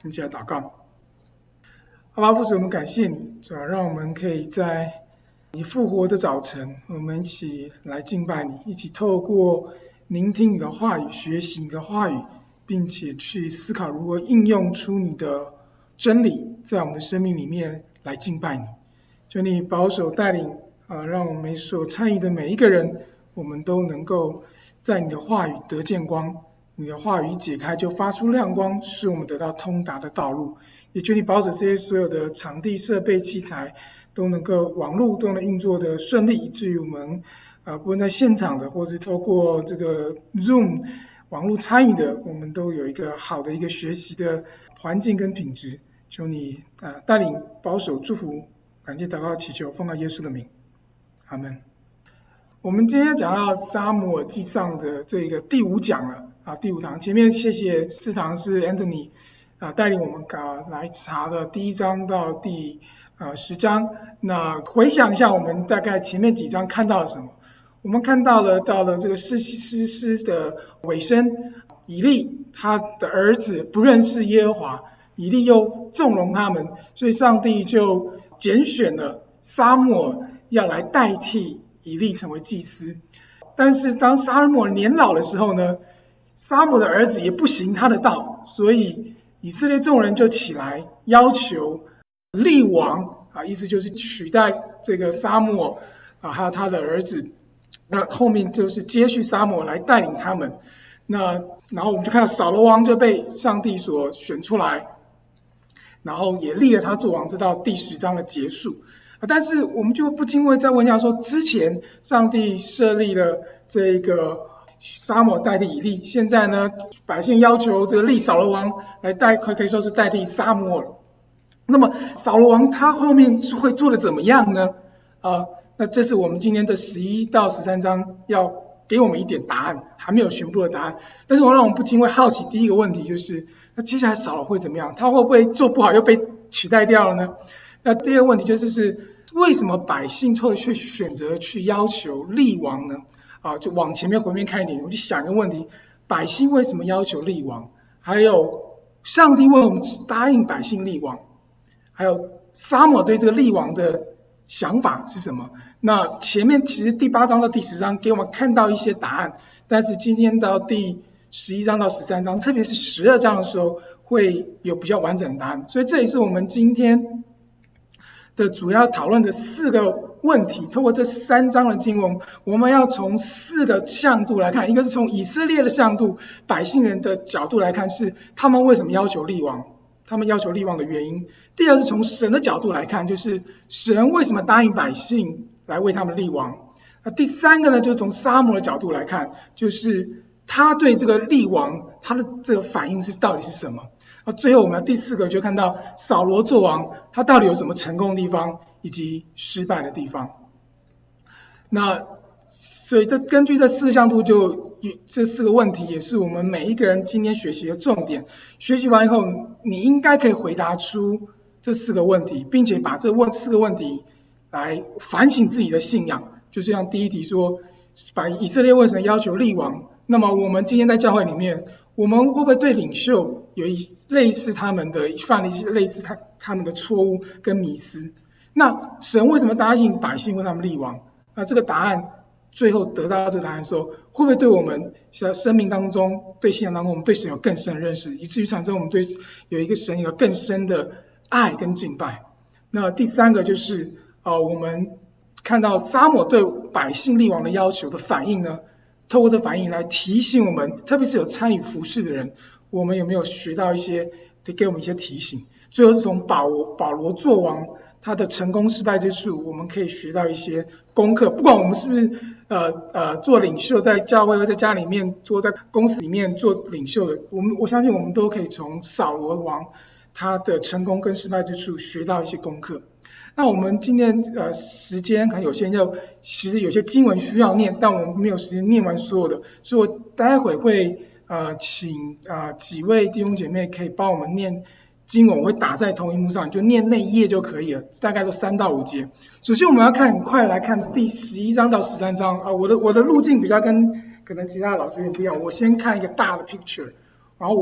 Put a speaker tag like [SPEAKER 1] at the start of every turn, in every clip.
[SPEAKER 1] 我们一起来祷告。阿爸父神，我们感谢你，主要让我们可以在你复活的早晨，我们一起来敬拜你，一起透过聆听你的话语，学习你的话语，并且去思考如何应用出你的真理，在我们的生命里面来敬拜你。求你保守带领让我们所参与的每一个人，我们都能够在你的话语得见光，你的话语一解开就发出亮光，使我们得到通达的道路。也求你保守这些所有的场地设备器材都能够网络都能运作的顺利，以至于我们不论在现场的或是透过这个 Zoom 网络参与的，我们都有一个好的一个学习的环境跟品质。求你带领保守祝福，感谢祷告祈求奉靠耶稣的名，阿们。我们今天讲到撒母耳记上的这个第5讲了第5堂。前面谢谢4堂是 Anthony带领我们来查的第1章到第10章。那回想一下，我们大概前面几章看到了什么？我们看到了到了这个士师的尾声，以利他的儿子不认识耶和华，以利又纵容他们，所以上帝就拣选了撒母耳要来代替以利成为祭司。但是当撒母耳年老的时候呢，撒母耳的儿子也不行他的道，所以以色列众人就起来要求立王意思就是取代这个撒母耳还有他的儿子，那后面就是接续撒母耳来带领他们。那然后我们就看到扫罗王就被上帝所选出来，然后也立了他做王，直到第10章的结束。但是我们就不禁会再问一下说，之前上帝设立了这个撒母耳代替以利，现在呢百姓要求这个立扫罗王来可以说是代替撒母耳。那么扫罗王他后面会做的怎么样呢？那这是我们今天的11到13章要给我们一点答案，还没有全部的答案。但是让我们不禁会好奇，第一个问题就是那接下来扫罗会怎么样？他会不会做不好又被取代掉了呢？那第二个问题就是为什么百姓会去选择去要求立王呢？就往前面回面看一点，我们就想一个问题：百姓为什么要求立王？还有上帝为什么答应百姓立王？还有撒母耳对这个立王的想法是什么？那前面其实第8章到第10章给我们看到一些答案，但是今天到第11章到13章，特别是12章的时候，会有比较完整的答案。所以这也是我们今天的主要讨论的4个问题。透过这3章的经文，我们要从4个向度来看。一个是从以色列的向度，百姓人的角度来看，是他们为什么要求立王，他们要求立王的原因。第二是从神的角度来看，就是神为什么答应百姓来为他们立王。第3个呢，就是从撒母耳的角度来看，就是他对这个立王他的这个反应到底是什么。最后我们第4个就看到扫罗做王，他到底有什么成功的地方以及失败的地方。那所以根据这4个向度，就这4个问题也是我们每一个人今天学习的重点。学习完以后，你应该可以回答出这4个问题，并且把这4个问题来反省自己的信仰。就这样，第一题说，把以色列为什么要求立王？那么我们今天在教会里面，我们会不会对领袖有类似他们的犯了一些类似他们的错误跟迷思？那神为什么答应百姓为他们立王？那这个答案最后得到这个答案的时候，会不会对我们生命当中、对信仰当中，我们对神有更深的认识，以至于产生我们对有一个神有更深的爱跟敬拜？那第3个就是我们看到撒母耳对百姓立王的要求的反应呢，透过这反应来提醒我们，特别是有参与服事的人，我们有没有学到一些，给我们一些提醒。最后是从保罗做王他的成功失败之处，我们可以学到一些功课。不管我们是不是做领袖，在教会或在家里面做，在公司里面做领袖的，我相信我们都可以从扫罗王他的成功跟失败之处学到一些功课。那我们今天时间可能有些人其实有些经文需要念，但我们没有时间念完所有的，所以我待会会请几位弟兄姐妹可以帮我们念经文，我会打在投影幕上，你就念那一页就可以了，大概都3到5节。首先我们要很快来看第11章到13章我的路径比较跟可能其他的老师也不一样，我先看一个大的 picture， 然后我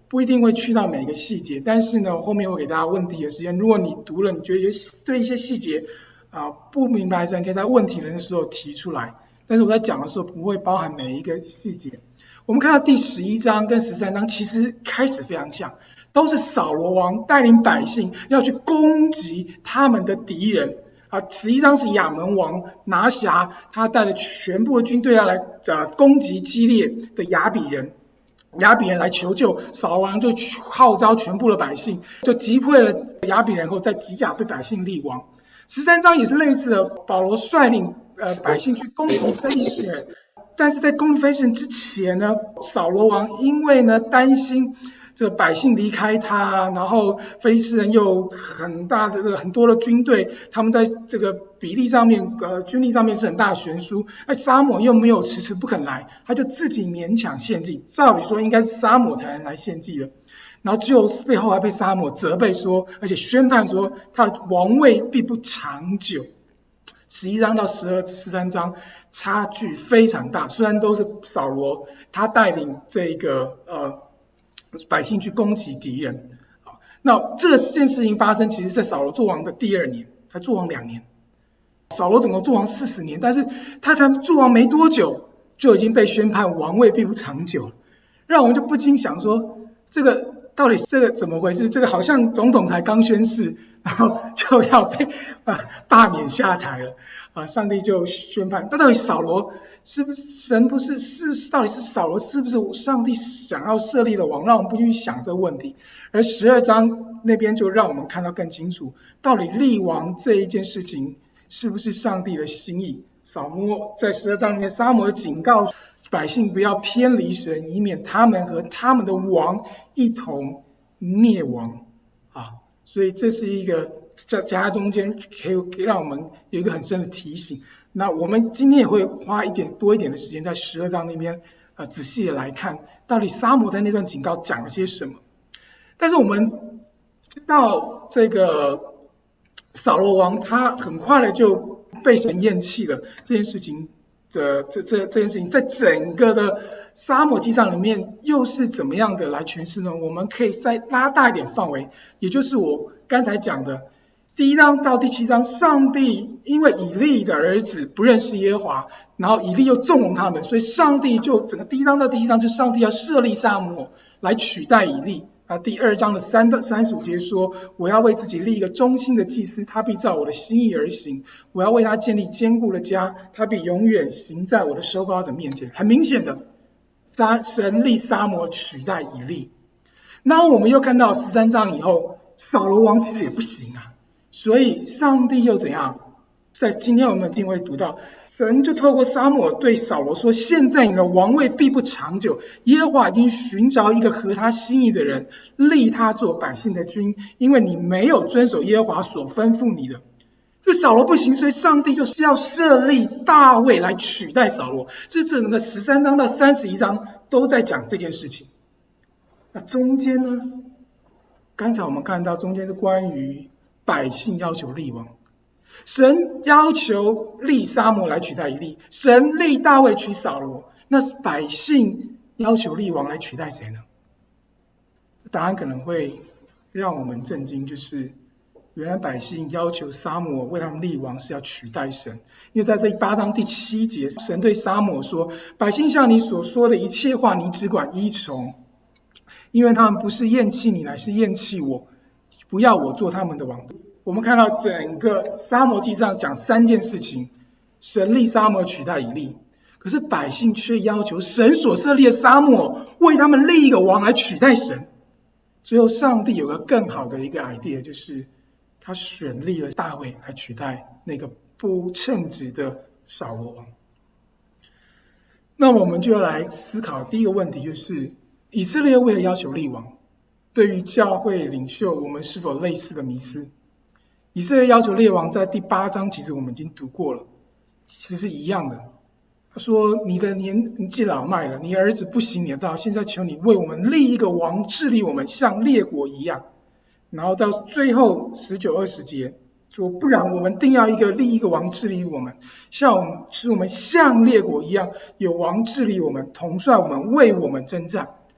[SPEAKER 1] 不一定会去到每个细节，但是呢，后面会给大家问题的时间。如果你读了，你觉得对一些细节不明白的时候，你可以在问题的时候提出来。但是我在讲的时候不会包含每一个细节。我们看到第11章跟13章其实开始非常像，都是扫罗王带领百姓要去攻击他们的敌人。11章是亚门王拿辖，他带着全部的军队要来攻击基列的亚比人。亚比人来求救，扫罗王就号召全部的百姓，就击溃了亚比人后，在吉甲对百姓立王。13章也是类似的，保罗率领百姓去攻击非利士人，但是在攻击非利士人之前呢，扫罗王因为呢担心这个百姓离开他，然后非利士人又很多的军队，他们在这个比例上面军力上面是很大的悬殊，撒母耳又没有迟迟不肯来，他就自己勉强献祭，照理说应该是撒母耳才能来献祭的，然后就后来被撒母耳责备说，而且宣判说他的王位必不长久。11章到13章差距非常大，虽然都是扫罗他带领这个百姓去攻击敌人。那这件事情发生，其实在扫罗做王的第2年，才做王2年。扫罗总共做王40年，但是他才做王没多久，就已经被宣判王位并不长久了，让我们就不禁想说，这个到底这个怎么回事？这个好像总统才刚宣誓，然后就要被罢免下台了。上帝就宣判，那到底扫罗是不是神不是到底是扫罗是不是上帝想要设立的王？让我们不去想这个问题。而12章那边就让我们看到更清楚，到底立王这一件事情是不是上帝的心意？在12章里面，撒母耳警告百姓不要偏离神，以免他们和他们的王一同灭亡。所以这是一个在中间可以让我们有一个很深的提醒。那我们今天也会花多一点的时间在12章那边仔细的来看，到底撒母耳在那段警告讲了些什么。但是我们知道这个扫罗王他很快的就被神厌弃了，这件事情这件事情在整个的撒母耳记上里面又是怎么样的来诠释呢？我们可以再拉大一点范围，也就是我刚才讲的第1章到第7章，上帝因为以利的儿子不认识耶和华，然后以利又纵容他们，所以上帝就整个第1章到第7章就上帝要设立撒母耳来取代以利。第2章的3到35节说，我要为自己立一个忠心的祭司，他必照我的心意而行，我要为他建立坚固的家，他必永远行在我的受膏者面前。很明显的，神立撒母耳取代以利。然后我们又看到13章以后，扫罗王其实也不行所以上帝又怎样？在今天我们经会读到，神就透过撒母耳对扫罗说，现在你的王位必不长久，耶和华已经寻找一个合他心意的人，立他做百姓的君，因为你没有遵守耶和华所吩咐你的。这扫罗不行，所以上帝就是要设立大卫来取代扫罗。这整个13章到31章都在讲这件事情。那中间呢？刚才我们看到中间是关于百姓要求立王，神要求立撒母耳来取代以利，神立大卫取扫罗，那是百姓要求立王来取代谁呢？答案可能会让我们震惊，就是原来百姓要求撒母耳为他们立王是要取代神。因为在第8章第7节，神对撒母耳说，百姓向你所说的一切话你只管依从，因为他们不是厌弃你，乃是厌弃我，不要我做他们的王。我们看到整个撒母耳记上讲3件事情，神立撒母耳取代以利，可是百姓却要求神所设立的撒母耳为他们立一个王来取代神。最后上帝有个更好的一个 idea， 就是他选立了大卫来取代那个不称职的扫罗王。那我们就要来思考第一个问题，就是以色列为了要求立王，对于教会领袖我们是否类似的迷思？以色列要求列王在第8章其实我们已经读过了，其实是一样的。他说，你的年纪老迈了，你儿子不行你的道，现在求你为我们立一个王治理我们，像列国一样。然后到最后19、20节说，不然我们定要立一个王治理我们，使我们像列国一样，有王治理我们，统帅我们，为我们征战。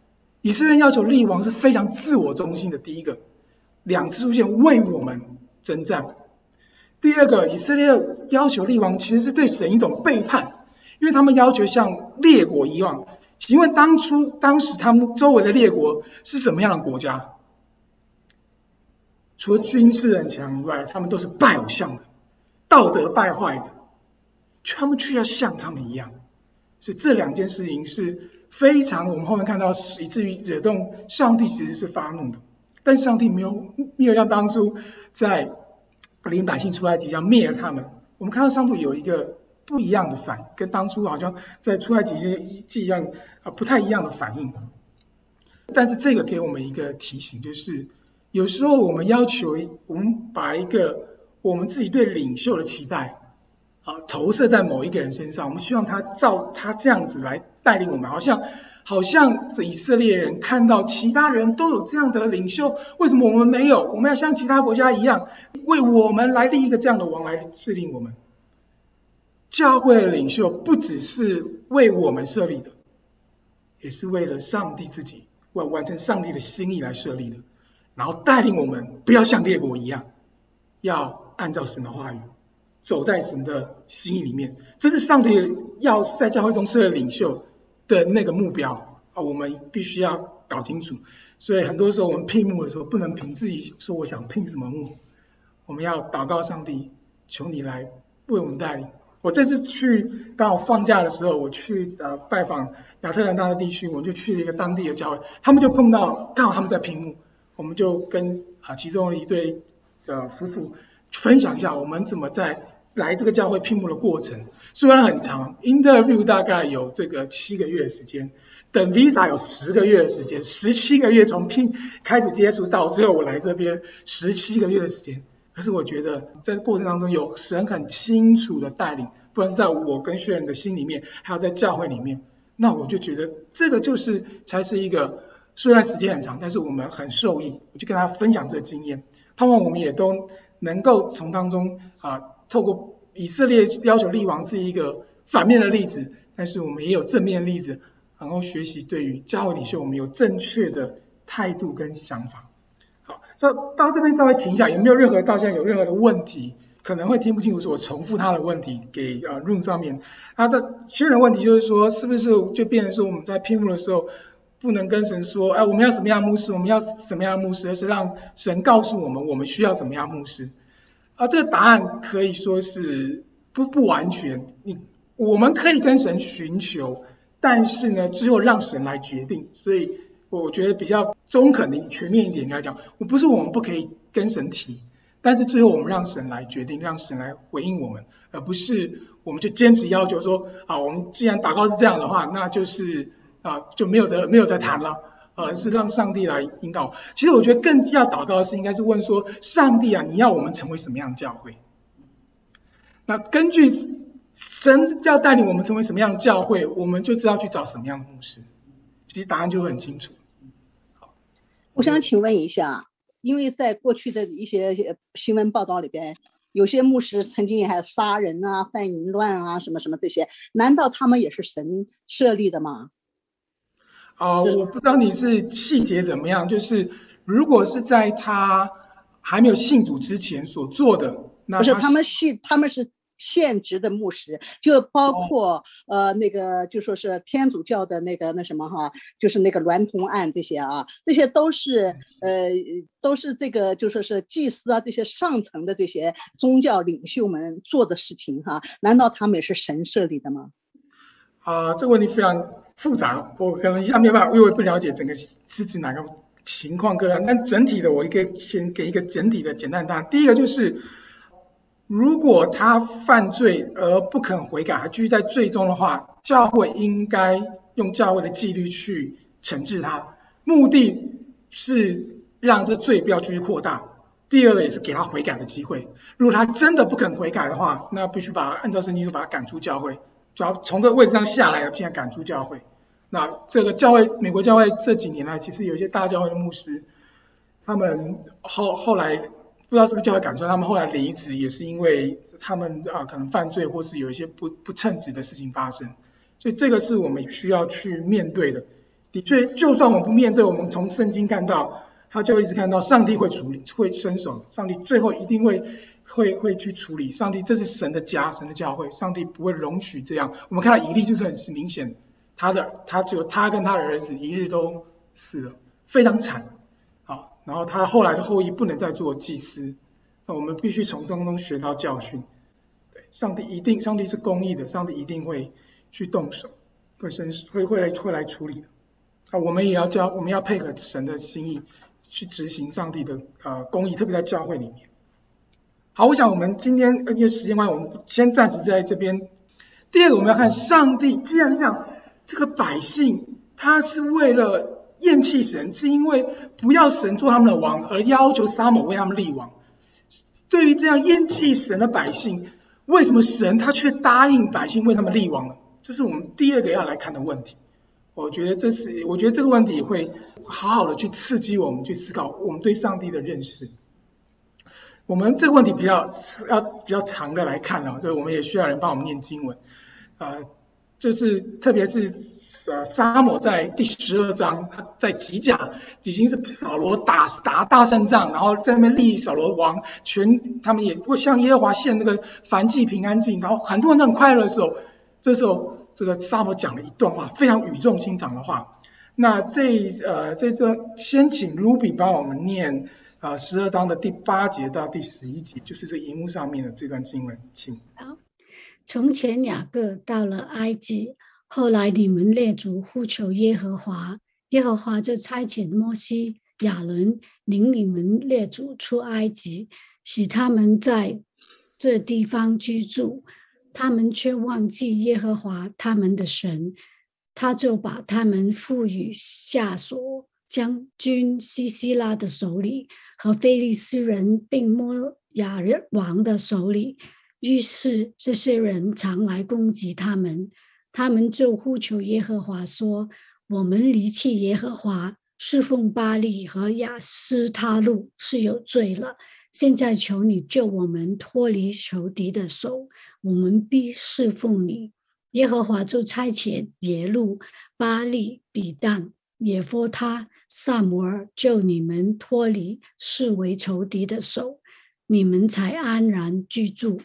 [SPEAKER 1] 以色列要求立王是非常自我中心的，第一个，2次出现为我们征战。第二个，以色列要求立王其实是对神一种背叛，因为他们要求像列国一样。请问当时他们周围的列国是什么样的国家？除了军事很强以外，他们都是拜偶像的，道德败坏的，他们却要像他们一样。所以这2件事情是非常，我们后面看到以至于惹动上帝其实是发怒的，但上帝没有像当初在领百姓出埃及要灭了他们。我们看到上帝有一个不一样的反应，跟当初好像在出埃及记一样不太一样的反应。但是这个给我们一个提醒，就是有时候我们要求我们把一个我们自己对领袖的期待投射在某一个人身上，我们希望他照他这样子来带领我们，好像这以色列人看到其他人都有这样的领袖，为什么我们没有？我们要像其他国家一样，为我们来立一个这样的王来制定我们。教会的领袖不只是为我们设立的，也是为了上帝自己，为完成上帝的心意来设立的，然后带领我们不要像列国一样，要按照神的话语，走在神的心意里面。这是上帝要在教会中设立领袖的那个目标我们必须要搞清楚。所以很多时候我们聘牧的时候，不能凭自己说我想聘什么牧，我们要祷告上帝，求你来为我们带领。我这次去刚好放假的时候，我去拜访亚特兰大的地区，我就去了一个当地的教会，他们就碰到刚好他们在聘牧，我们就跟其中一对夫妇分享一下我们怎么在来这个教会聘牧的过程。虽然很长 ，interview 大概有这个7个月的时间，等 visa 有10个月的时间，17个月从开始接触到最后我来这边17个月的时间。可是我觉得在过程当中有神很清楚的带领，不管是在我跟薛仁的心里面，还有在教会里面，那我就觉得这个才是一个虽然时间很长，但是我们很受益。我就跟他分享这个经验，盼望我们也都能够从当中透过以色列要求立王是一个反面的例子，但是我们也有正面的例子，然后学习对于教会领袖我们有正确的态度跟想法。好，到这边稍微停一下，有没有到现在有任何的问题？可能会听不清楚，所以我重复他的问题给Room 上面。他的确认问题就是说，是不是就变成说我们在聘牧的时候，不能跟神说，我们要什么样的牧师，我们要什么样的牧师，而是让神告诉我们我们需要什么样的牧师。这个答案可以说是不完全，我们可以跟神寻求，但是呢，最后让神来决定。所以我觉得比较中肯的、全面一点来讲，不是我们不可以跟神提，但是最后我们让神来决定，让神来回应我们，而不是我们就坚持要求说我们既然祷告是这样的话，那就是就没有得谈了，是让上帝来引导。其实我觉得更要祷告的是，应该是问说，上帝你要我们成为什么样的教会？那根据神要带领我们成为什么样的教会，我们就知道去找什么样的牧师。其实答案就很清楚。
[SPEAKER 2] 我想请问一下，因为在过去的一些新闻报道里边，有些牧师曾经还杀人犯淫乱什么什么这些，难道他们也是神设立的吗？
[SPEAKER 1] 我不知道你是细节怎么样，就是如果是在他还没有信主之前所做的，那
[SPEAKER 2] 不是他们是现职的牧师，就包括那个就说是天主教的那什么就是那个娈童案这些这些都是这个就说是祭司这些上层的这些宗教领袖们做的事情难道他们也是神设立的吗？
[SPEAKER 1] 这个问题非常复杂，我可能一下没有办法，因为我不了解整个是指哪个情况个案，但整体的我先给一个整体的简单答案。第一个就是，如果他犯罪而不肯悔改，还继续在罪中的话，教会应该用教会的纪律去惩治他，目的是让这罪不要继续扩大。第二个也是给他悔改的机会。如果他真的不肯悔改的话，那必须按照圣经说把他赶出教会，只要从这个位置上下来，并且赶出教会。那这个教会，美国教会这几年来，其实有一些大教会的牧师，他们后来不知道是不是教会赶出，他们后来离职，也是因为他们可能犯罪或是有一些不称职的事情发生。所以这个是我们需要去面对的。 的确，就算我们不面对，我们从圣经看到，他就一直看到上帝会处理，会伸手，上帝最后一定会去处理。上帝这是神的家，神的教会，上帝不会容许这样。我们看到以利就是很明显，他只有他跟他的儿子一日都死了，非常惨。好，然后他后来的后裔不能再做祭司，那我们必须从中学到教训。对，上帝是公义的，上帝一定会去动手，会来处理的。我们要配合神的心意去执行上帝的公义，特别在教会里面。好，我想我们今天因为时间关系，我们先暂时在这边。第二个，我们要看上帝，既然讲这个百姓，他是为了厌弃神，是因为不要神做他们的王，而要求撒母为他们立王。对于这样厌弃神的百姓，为什么神他却答应百姓为他们立王呢？这是我们第二个要来看的问题。我觉得这个问题会好好的去刺激我们去思考我们对上帝的认识。我们这个问题比较长的来看所以我们也需要人帮我们念经文。就是特别是撒母在第12章，他在吉甲已经是扫罗打大胜仗，然后在那边立扫罗王，他们也会向耶和华献那个燔祭平安祭，然后很多人都很快乐的时候，这时候这个撒母讲了一段话，非常语重心长的话。那这个先请 Ruby 帮我们念12章的第8节到第11节，就是这荧幕上面的这段经文，请。
[SPEAKER 3] 好，从前雅各到了埃及，后来你们列祖呼求耶和华，耶和华就差遣摩西、亚伦领你们列祖出埃及，使他们在这地方居住。他们却忘记耶和华他们的神，他就把他们赋予夏所将军西西拉的手里和非利士人并摩亚王的手里。于是这些人常来攻击他们，他们就呼求耶和华说：我们离弃耶和华，侍奉巴力和亚斯他路是有罪了。现在求你救我们脱离仇敌的手，我们必侍奉你。耶和华就差遣耶路、巴力、比但、耶弗他、撒母耳救你们脱离视为仇敌的手，你们才安然居住。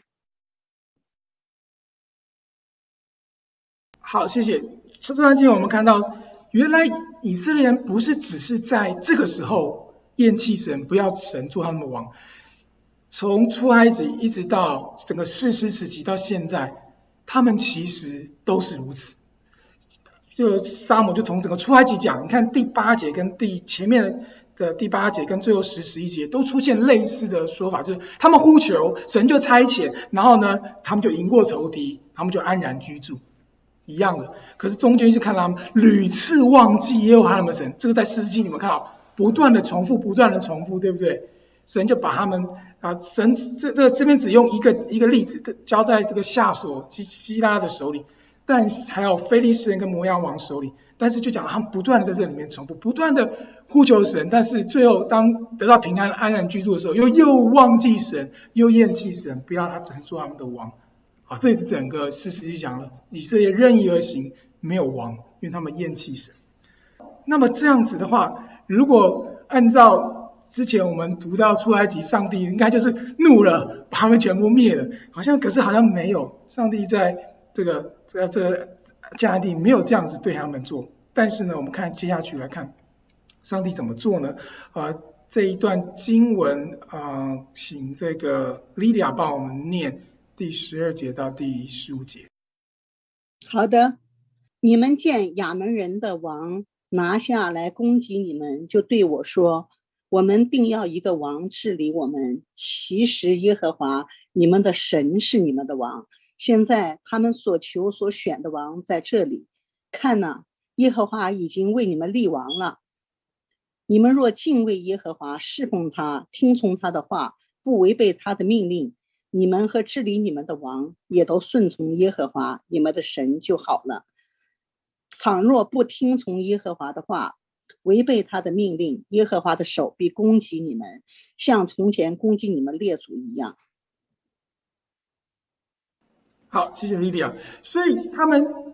[SPEAKER 1] 好，谢谢。这段经文我们看到，原来以色列人不是只是在这个时候厌弃神，不要神做他们的王。从出埃及一直到整个士师时期到现在，他们其实都是如此。就撒母就从整个出埃及讲，你看第8节跟前面的第8节跟最后10、11节都出现类似的说法，就是他们呼求神就差遣，然后呢他们就赢过仇敌，他们就安然居住。一样的，可是中间是看他们屡次忘记耶和华他们的神，这个在士师记你们看到不断的重复，对不对？神就把他们神这边只用一个例子交在这个夏所基拉的手里，但是还有非利士人跟摩押王手里，但是就讲他们不断的在这里面重复，不断的呼求神，但是最后当得到平安安然居住的时候，又忘记神，又厌弃神，不要他做他们的王。好，这是整个士师记讲了以色列任意而行，没有王，因为他们厌弃神。那么这样子的话，如果按照之前我们读到出埃及，上帝应该就是怒了，把他们全部灭了。可是好像没有，上帝在这个迦南地没有这样子对他们做。但是呢，我们看接下去来看，上帝怎么做呢？这一段经文请这个 Lydia 帮我们念第12节到第15节。
[SPEAKER 2] 好的，你们见亚门人的王拿下来攻击你们，就对我说：我们定要一个王治理我们。其实耶和华你们的神是你们的王。现在他们所求所选的王在这里，看哪，耶和华已经为你们立王了。你们若敬畏耶和华，侍奉他，听从他的话，不违背他的命令，你们和治理你们的王也都顺从耶和华你们的神就好了。倘若不听从耶和华的话，违背他的命令，耶和华的手必攻击你们，像从前攻击你们列祖一样。
[SPEAKER 1] 好，谢谢莉莉亚。所以他们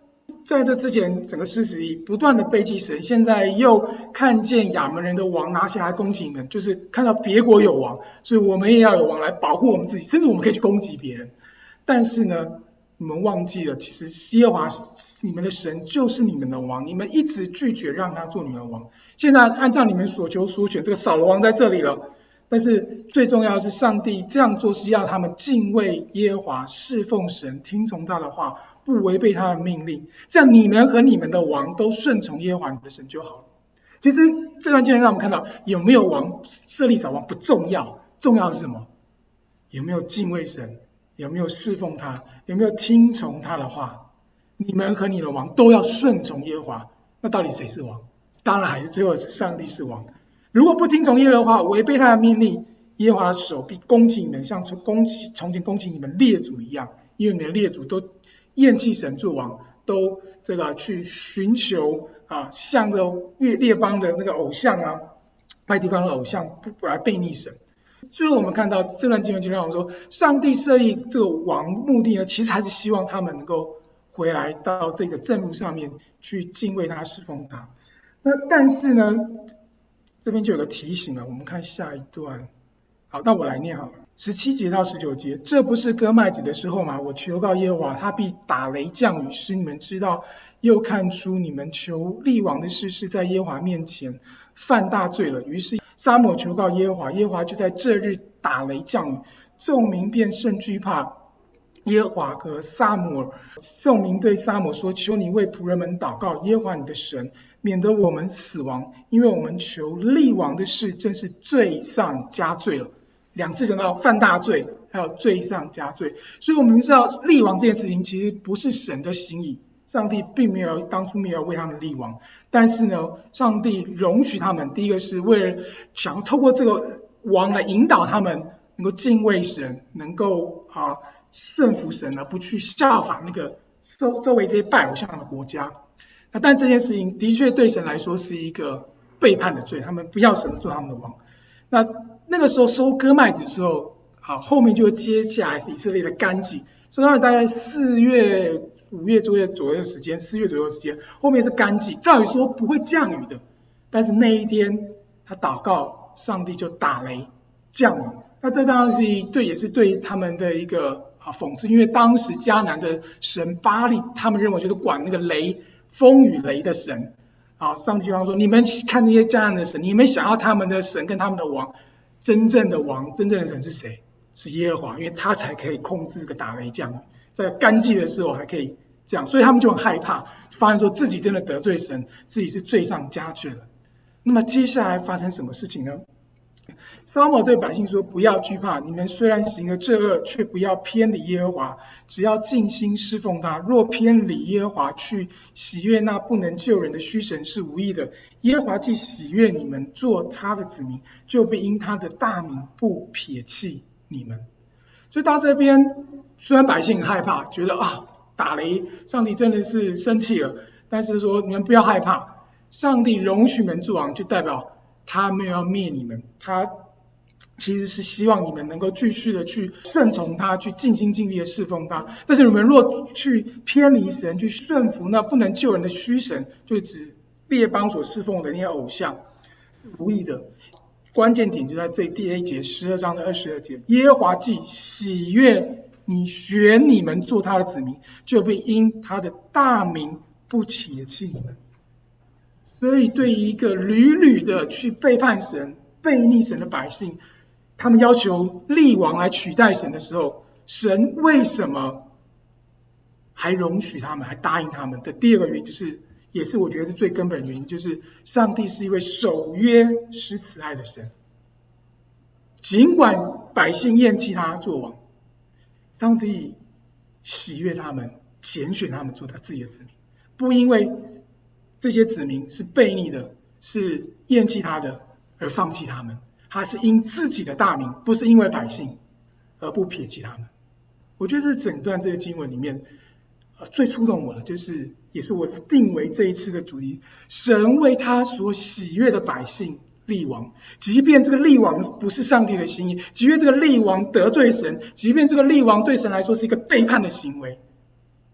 [SPEAKER 1] 在这之前整个40不断的背弃神，现在又看见亚扪人的王拿下来攻击你们，就是看到别国有王，所以我们也要有王来保护我们自己，甚至我们可以去攻击别人。但是呢，你们忘记了，其实耶和华你们的神就是你们的王，你们一直拒绝让他做你们的王。现在按照你们所求所选，这个扫罗王在这里了。但是最重要的是，上帝这样做是要他们敬畏耶和华，侍奉神，听从他的话，不违背他的命令，这样你们和你们的王都顺从耶和华你的神就好了。其实这段经文让我们看到，有没有王设立扫王不重要，重要的是什么？有没有敬畏神，有没有侍奉他，有没有听从他的话。你们和你的王都要顺从耶和华。那到底谁是王？当然还是最后是上帝是王。如果不听从耶和华，违背他的命令，耶和华的手必攻击你们，像从前攻击你们列祖一样，因为你们的列祖都厌弃神做王，都去寻求向着列邦的那个偶像外地方的偶像来悖逆神。最后我们看到这段经文就让我们说，上帝设立这个王目的呢，其实还是希望他们能够回来到这个正路上面去敬畏他，侍奉他。那但是呢，这边就有个提醒了，我们看下一段。好，那我来念好了。17节到19节，这不是割麦子的时候吗？我求告耶和华，他必打雷降雨，使你们知道，又看出你们求立王的事是在耶和华面前犯大罪了。于是撒母耳求告耶和华，耶和华就在这日打雷降雨，众民便甚惧怕耶和华和撒母耳。众民对撒母耳说，求你为仆人们祷告耶和华你的神，免得我们死亡，因为我们求立王的事真是罪上加罪了。2次讲到犯大罪，还有罪上加罪。所以我们知道立王这件事情其实不是神的心意，上帝并没有当初没有为他们立王，但是呢，上帝容许他们，第一个是为了想要透过这个王来引导他们能够敬畏神，能够顺服神，而不去效法那个周围这些拜偶像的国家。但这件事情的确对神来说是一个背叛的罪，他们不要神做他们的王。那个时候收割麦子的时候，后面就接下来是以色列的干季，收割大概4月、5月左右的时间，4月左右的时间，后面是干季，照理说不会降雨的，但是那一天他祷告，上帝就打雷降雨。那这当然也是对他们的一个讽刺，因为当时迦南的神巴力，他们认为就是管那个雷、风雨雷的神。上帝就说，你们看那些迦南的神，你们想要他们的神跟他们的王，真正的王、真正的神是谁？是耶和华，因为他才可以控制这个打雷降雨，在干季的时候还可以这样，所以他们就很害怕，发现说自己真的得罪神，自己是罪上加罪了。那么接下来发生什么事情呢？撒母耳对百姓说，不要惧怕，你们虽然行了这恶，却不要偏离耶和华，只要尽心侍奉他。若偏离耶和华，去喜悦那不能救人的虚神，是无益的。耶和华既喜悦你们做他的子民，就必因他的大名不撇弃你们。所以到这边，虽然百姓很害怕，觉得打雷，上帝真的是生气了，但是说你们不要害怕，上帝容许你们做王，就代表他没有要灭你们，他其实是希望你们能够继续的去顺从他，去尽心尽力的侍奉他。但是你们若去偏离神，去顺服那不能救人的虚神，就指列邦所侍奉的那些偶像，是无益的。关键点就在这第1节12章的22节，耶和华既喜悦你选你们做他的子民，就必因他的大名不撇弃你们。所以对于一个屡屡的去背叛神、悖逆神的百姓，他们要求立王来取代神的时候，神为什么还容许他们，还答应他们的第二个原因，就是也是我觉得是最根本的原因，就是上帝是一位守约施慈爱的神。尽管百姓厌弃他做王，上帝喜悦他们，拣选他们做他自己的子民，不因为这些子民是悖逆的，是厌弃他的而放弃他们，他是因自己的大名，不是因为百姓而不撇弃他们。我觉得这是整段这个经文里面最触动我的，就是也是我定为这一次的主题，神为他所喜悦的百姓立王，即便这个立王不是上帝的心意，即便这个立王得罪神，即便这个立王对神来说是一个背叛的行为，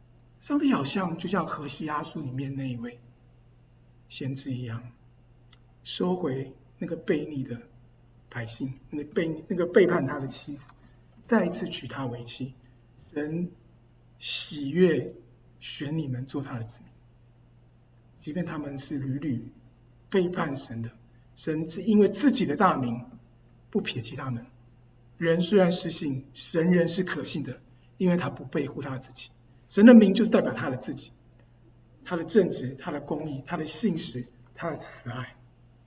[SPEAKER 1] 上帝好像就像何西阿书里面那一位先知一样，收回那个悖逆的百姓，那个背叛他的妻子，再一次娶她为妻。神喜悦选你们做他的子民，即便他们是屡屡背叛神的，神是因为自己的大名不撇弃他们。人虽然失信，神人是可信的，因为他不背负他自己。神的名就是代表他的自己，他的正直，他的公义，他的信实，他的慈爱。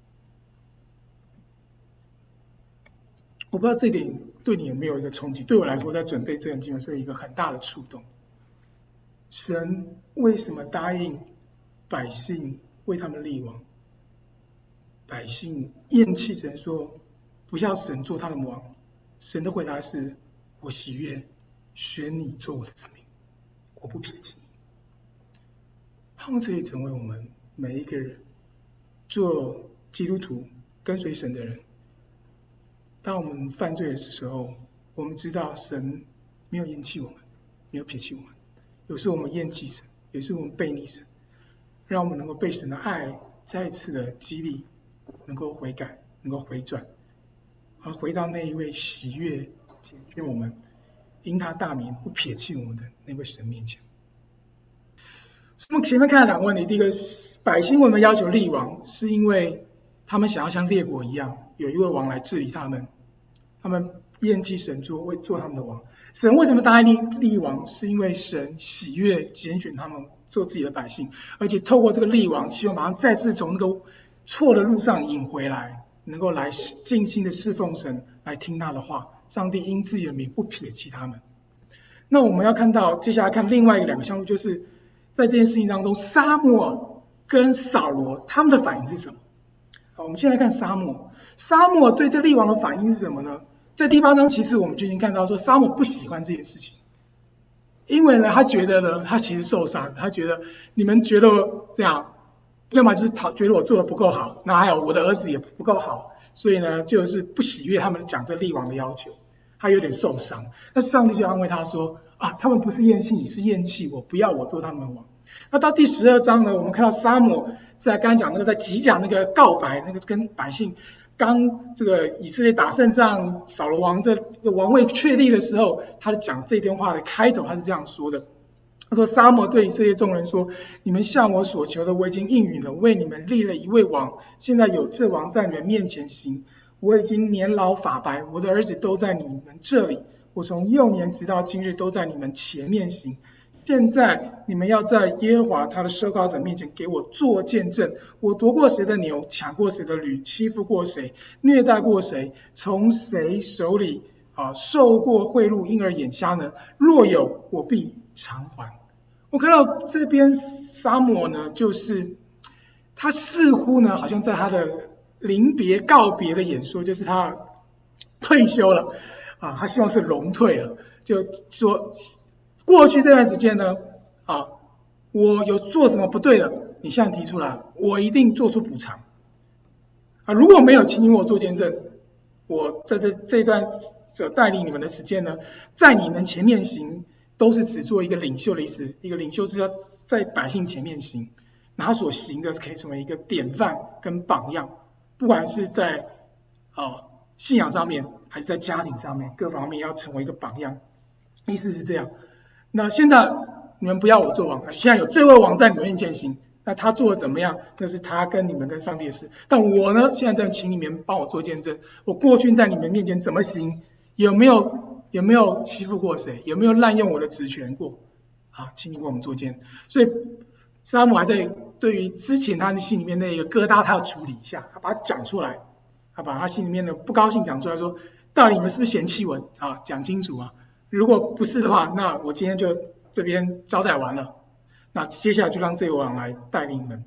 [SPEAKER 1] 我不知道这点对你有没有一个冲击？对我来说，在准备这段经文是一个很大的触动。神为什么答应百姓为他们立王？百姓厌弃神，说不要神做他的王。神的回答是：我喜悦选你做我的子民，我不撇弃你。盼望这也成为我们每一个人做基督徒跟随神的人。当我们犯罪的时候，我们知道神没有厌弃我们，没有撇弃我们。有时候我们厌弃神，有时候我们背逆神，让我们能够被神的爱再一次的激励，能够悔改，能够回转，而回到那一位喜悦拣选我们，因他大名不撇弃我们的那位神面前。我们前面看了两个问题，第一个，百姓为什么要求立王，是因为他们想要像列国一样，有一位王来治理他们，他们厌弃神做他们的王。神为什么答应立王，是因为神喜悦拣选他们做自己的百姓，而且透过这个立王，希望把他们再次从那个错的路上引回来，能够来尽心的侍奉神，来听他的话。上帝因自己的名不撇弃他们。那我们要看到接下来看另外两个项目，就是在这件事情当中，撒母耳跟扫罗他们的反应是什么？好，我们先来看撒母耳对这立王的反应是什么呢？在第8章，其实我们就已经看到说，撒母耳不喜欢这件事情，因为呢，他觉得呢，他其实受伤，他觉得你们觉得这样，要么就是觉得我做的不够好，那还有我的儿子也不够好，所以呢，就是不喜悦他们讲这立王的要求，他有点受伤。那上帝就安慰他说：啊，他们不是厌弃你，是厌弃我，不要我做他们的王。那到第12章呢，我们看到撒母耳在刚刚讲那个在击讲那个告白，那个跟百姓刚这个以色列打胜仗，扫罗王这个王位确立的时候，他讲这段话的开头，他是这样说的：他说，撒母耳对以色列众人说，你们向我所求的我已经应允了，为你们立了一位王，现在有这王在你们面前行。我已经年老发白，我的儿子都在你们这里，我从幼年直到今日都在你们前面行。现在你们要在耶和华他的受膏者面前给我做见证，我夺过谁的牛，抢过谁的驴，欺负过谁，虐待过谁，从谁手里受过贿赂，因而眼瞎呢？若有，我必偿还。我看到这边撒母耳呢，就是他似乎呢，好像在他的临别告别的演说，就是他退休了他希望是荣退了，就说过去这段时间呢，我有做什么不对的，你现在提出来，我一定做出补偿如果没有，请我做见证，我在这段带领你们的时间呢，在你们前面行，都是只做一个领袖的意思。一个领袖是要在百姓前面行，那他所行的可以成为一个典范跟榜样，不管是在信仰上面，还是在家庭上面，各方面要成为一个榜样。意思是这样。那现在你们不要我做王，现在有这位王在你们面前行，那他做的怎么样，那是他跟你们跟上帝的事。但我呢，现在在请你们帮我做见证，我过去在你们面前怎么行，有没有欺负过谁，有没有滥用我的职权过请你为我们做见证。所以撒母耳还在对于之前他心里面那个疙瘩，他要处理一下，他把它讲出来，他把他心里面的不高兴讲出来，说到底你们是不是嫌弃我讲清楚如果不是的话，那我今天就这边招待完了，那接下来就让这位王来带领你们。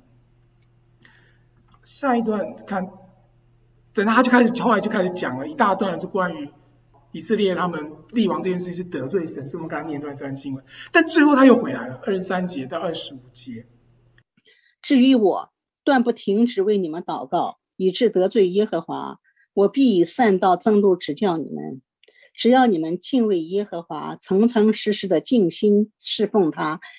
[SPEAKER 1] 下一段看，等他后来就开始讲了一大段是关于以色列他们立王这件事情是得罪神，所以我们刚才念这段经文，但最后他又回来了，23节到25节。
[SPEAKER 2] 至于我，断不停止为你们祷告，以致得罪耶和华，我必以善道增怒指教你们。只要你们敬畏耶和华，诚诚实实的尽心侍奉他，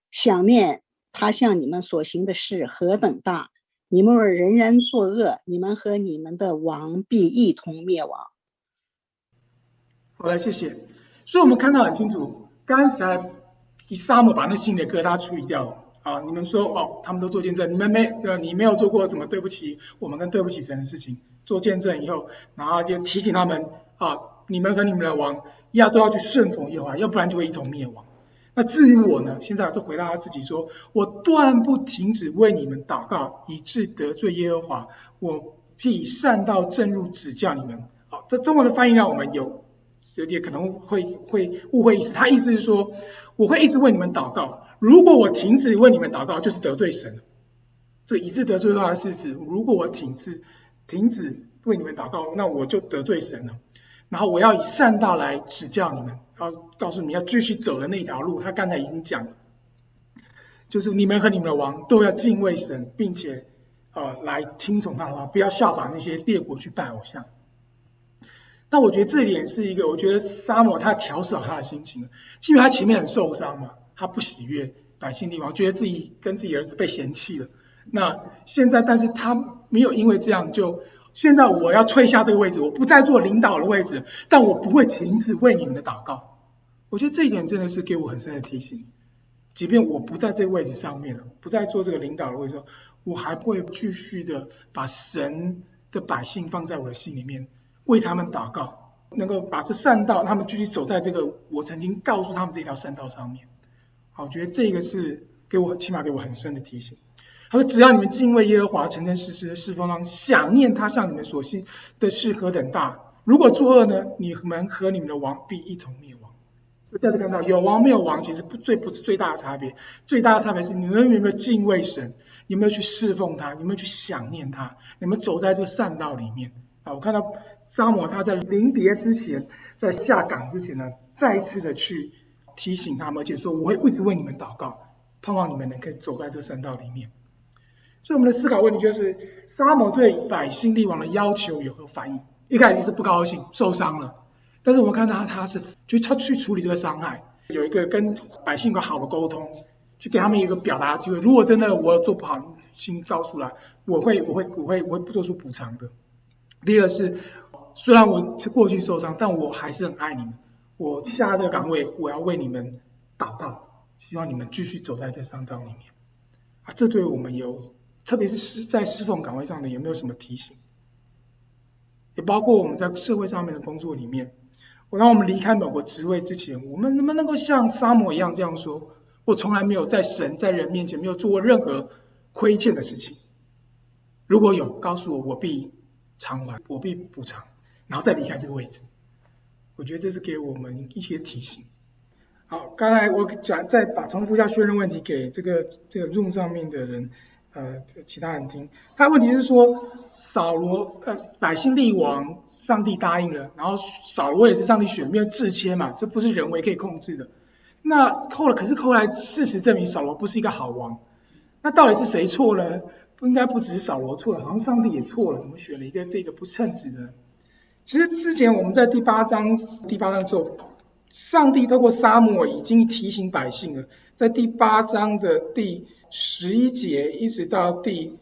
[SPEAKER 2] 想念他向你们所行的事何等大，你们仍然作恶，你们和你们的王必一同灭亡。
[SPEAKER 1] 好了，谢谢。所以我们看到很清楚，刚才撒母把那心里的疙瘩处理掉了。啊，你们说他们都做见证，你没有做过怎么对不起我们跟对不起神的事情，做见证以后，然后就提醒他们你们和你们的王都要去顺从耶和华，要不然就会一同灭亡。那至于我呢，现在就回答他自己说，我断不停止为你们祷告，以致得罪耶和华，我必善道正路指教你们。好，这中文的翻译让我们有点可能会误会意思，他意思是说，我会一直为你们祷告，如果我停止为你们祷告，就是得罪神了。这以致得罪的话是指，如果我停止为你们祷告，那我就得罪神了。然后我要以善道来指教你们，然后告诉你们要继续走的那条路。他刚才已经讲了，就是你们和你们的王都要敬畏神，并且来听从他的话，不要效法那些列国去拜偶像。但我觉得这点是一个，我觉得撒母耳他调试好他的心情了，因为他前面很受伤嘛，他不喜悦百姓立王，觉得自己跟自己儿子被嫌弃了。那现在，但是他没有因为这样就，现在我要退下这个位置，我不再做领导的位置，但我不会停止为你们的祷告。我觉得这一点真的是给我很深的提醒，即便我不在这个位置上面了，不再做这个领导的位置，我还会继续的把神的百姓放在我的心里面，为他们祷告，能够把这善道他们继续走在这个我曾经告诉他们这条善道上面。好，我觉得这个是起码给我很深的提醒。他说，只要你们敬畏耶和华，诚诚实实的侍奉他，想念他向你们所行的事何等大，如果作恶呢，你们和你们的王必一同灭亡。大家看到有王没有王其实不是最大的差别，最大的差别是你们有没有敬畏神，有没有去侍奉他，有没有去想念他，有没有走在这个善道里面。我看到撒母耳他在临别之前，在下岗之前呢，再一次的去提醒他们，而且说我会一直为你们祷告，盼望你们能够走在这善道里面。所以我们的思考问题就是，撒母耳对百姓立王的要求有何反应？一开始是不高兴，受伤了，但是我们看到他去处理这个伤害，有一个跟百姓有个好的沟通，去给他们一个表达的机会。如果真的我做不好，请告诉来，我会不做出补偿的。第二是，虽然我过去受伤，但我还是很爱你们。我下这个岗位，我要为你们祷告，希望你们继续走在这善道里面。这对我们特别是在侍奉岗位上的有没有什么提醒？也包括我们在社会上面的工作里面，当我们离开某个职位之前，我们能不能够像撒母耳一样这样说：我从来没有在神在人面前没有做过任何亏欠的事情，如果有，告诉我，我必偿还，我必补偿，然后再离开这个位置。我觉得这是给我们一些提醒。好，刚才我再把重复一下确认问题给这个 Zoom 上面的人，其他人听。他的问题是说，扫罗百姓立王，上帝答应了，然后扫罗也是上帝选，没有制签嘛，这不是人为可以控制的。那可是后来事实证明扫罗不是一个好王，那到底是谁错了？应该不只是扫罗错了，好像上帝也错了，怎么选了一个这个不称职的人？其实之前我们在第八章之后，上帝透过撒母耳已经提醒百姓了，在第8章的第11节一直到第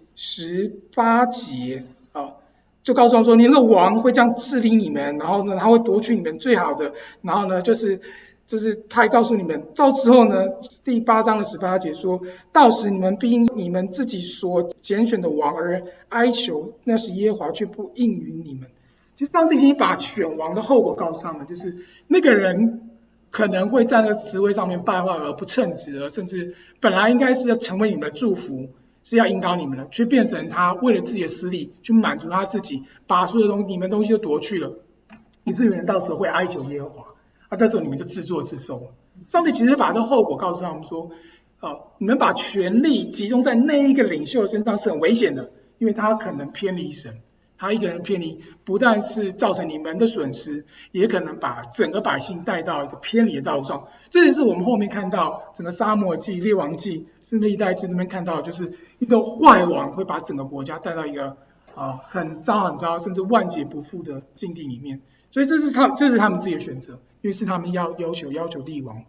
[SPEAKER 1] 18节就告诉他们说，你那个王会这样治理你们，然后呢他会夺取你们最好的，然后呢就是他还告诉你们，到之后呢第8章的18节说，到时你们必因你们自己所拣选的王而哀求，那时耶和华却不应允你们。其实上帝已经把选王的后果告诉他们，就是那个人可能会在那个职位上面败坏而不称职，而甚至本来应该是要成为你们的祝福，是要引导你们的，却变成他为了自己的私利去满足他自己，把所有你们东西都夺去了，以至于到时候会哀求耶和华，这时候你们就自作自受了。上帝其实把这个后果告诉他们说，你们把权力集中在那一个领袖身上是很危险的，因为他可能偏离神。他一个人偏离，不但是造成你们的损失，也可能把整个百姓带到一个偏离的道路上。这就是我们后面看到整个撒母耳记、列王记甚至历代志那边看到，就是一个坏王会把整个国家带到一个很糟甚至万劫不复的境地里面。所以这是他们自己的选择，因为是他们要求立王，